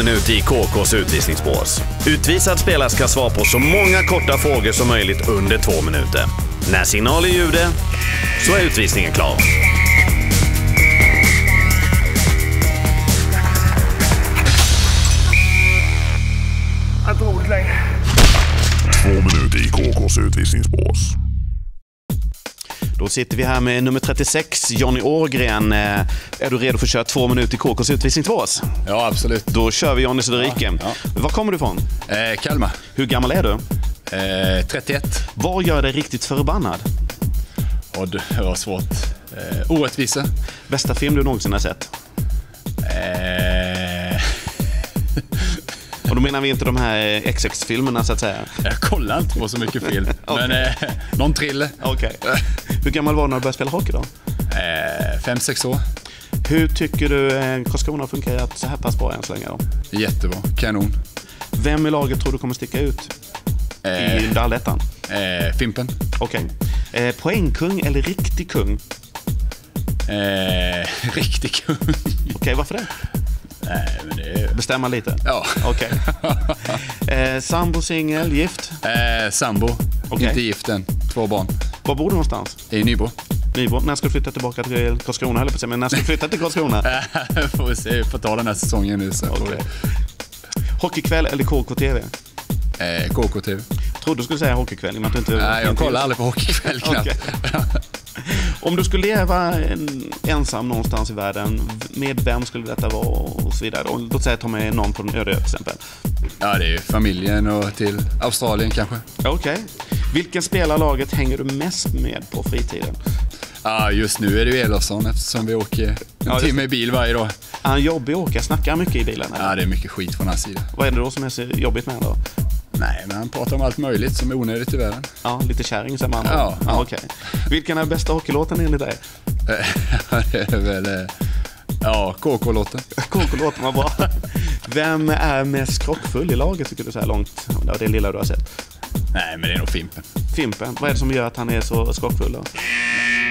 minut i KKs utvisningsbås. Utvisad spelare ska svara på så många korta frågor som möjligt under 2 minuter. När signal är ljudet så är utvisningen klar. Inte roligt längre. 2 minuter i KKs utvisningsbås. Då sitter vi här med nummer 36, Johnny Ågren. Är du redo för att köra 2 minuter i KKs utvisningsbås? Ja, absolut. Då kör vi Johnny Söderike. Ja. Var kommer du ifrån? Kalmar. Hur gammal är du? 31. Vad gör dig riktigt förbannad? Och det var svårt. Orättvisa. Bästa film du någonsin har sett? Och då menar vi inte de här XX-filmerna så att säga. Jag kollar inte på så mycket film. Okay. Men någon thriller. Okej. Hur gammal var du när du började spela hockey då? 5-6 år. Hur tycker du Karlskrona funkar så här pass bra än så länge då? Jättebra. Kanon. Vem i laget tror du kommer sticka ut i Dallettan? Fimpen. Okej. Poängkung eller riktig kung? Riktig kung. Okej, varför det? Nej, men det är... Bestämma lite? Ja. Okej. Sambo, singel, gift? Sambo. Okay. Inte gift än. 2 barn. Var bor du någonstans? I Nybro. Nybro. När ska du flytta tillbaka till Karlskrona? Eller på sig, men när ska du flytta till Karlskrona? Får vi se. Får ta den här säsongen nu. Så okay. Hockeykväll eller KKTV? KKTV. Trodde du skulle säga hockeykväll. Men att du inte... Nej, jag kollar aldrig på hockeykväll knappt. Okay. Om du skulle leva ensam någonstans i världen, med vem skulle detta vara och så vidare? Och låt säga ta med någon på den öde till exempel. Ja, det är ju familjen och till Australien kanske. Okej. Vilken spelarlaget hänger du mest med på fritiden? Ja, just nu är det ju Elofsson eftersom vi åker en timme i bil varje dag. Han jobbig att åka, snackar mycket i bilen? Eller? Ja, det är mycket skit från hans sida. Vad är det då som är så jobbigt med då? Nej, men han pratar om allt möjligt som är onödigt i världen. Ja, lite kärring som man. Ja. Okej. Vilken är bästa hockeylåten enligt dig? Det är väl... Ja, KK-låten. KK-låten var bra. Vem är mest skrockfull i laget tycker du så här långt? Det lilla du har sett. Nej, men det är nog Fimpen. Fimpen? Vad är det som gör att han är så skrockfull då?